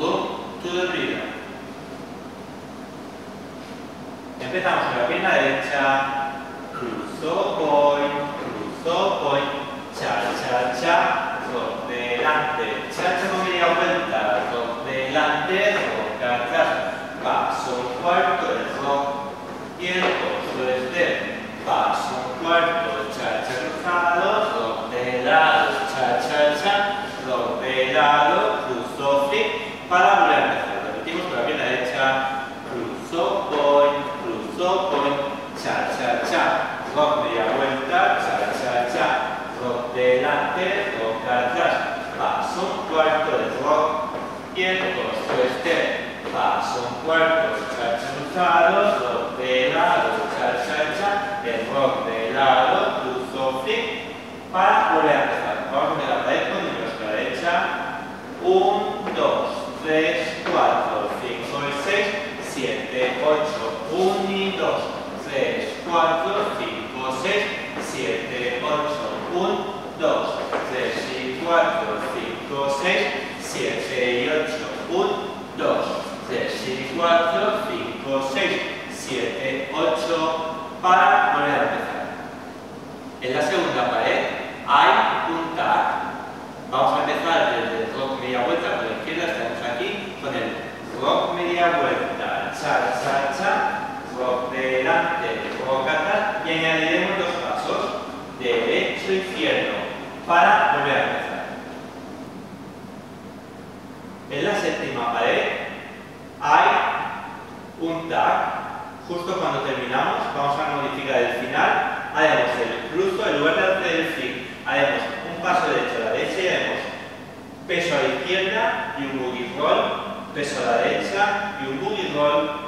Boom to the rhythm. Empezamos con la pierna derecha, cruzo, point, cha, cha, cha, rock delante, cha, cha con media vuelta, rock delante, rock atrás, paso un cuarto, el rock y el pozo este, paso un cuarto, cha, cha cruzado, rock de lado, cha, cha, cha, rock de lado, cruzo, flick, para volver a empezar. Repetimos con la pierna derecha, cruzo, point, cha, cha, cha, rock media vuelta, cha, cha, cha, rock delante, rock atrás, paso un cuarto de rock y el posto este, paso un cuarto, cha, cha cruzado, rock de lado, cha, cha, cha, el rock de lado, cruzo, flick, para volver a empezar. Vamos a empezar la pared con números a la derecha, 1, 2, 3, 4, 5 y 6, 7, 8, 1 y 2, 3, 4, 5, 6, 7, 8, 1, 2, 3 y 4, 5, 6, 7 y 8, 1, 2, 3 y 4, 5, 6, 7, 8, para volver a empezar. En la segunda pared hay un tag. Vamos a empezar desde el rock media vuelta por la izquierda, estamos aquí con el rock media vuelta, cha, cha, cha, rock delante, rock atrás y añadiremos dos pasos, derecho e izquierdo, para volver a empezar. En la séptima pared hay un tag. Justo cuando terminamos vamos a modificar el final, haremos el cruzo, en lugar de hacer el flick, haremos un paso derecho a la derecha y haremos peso a la izquierda y un boogie roll, peso a la derecha y un boogie roll,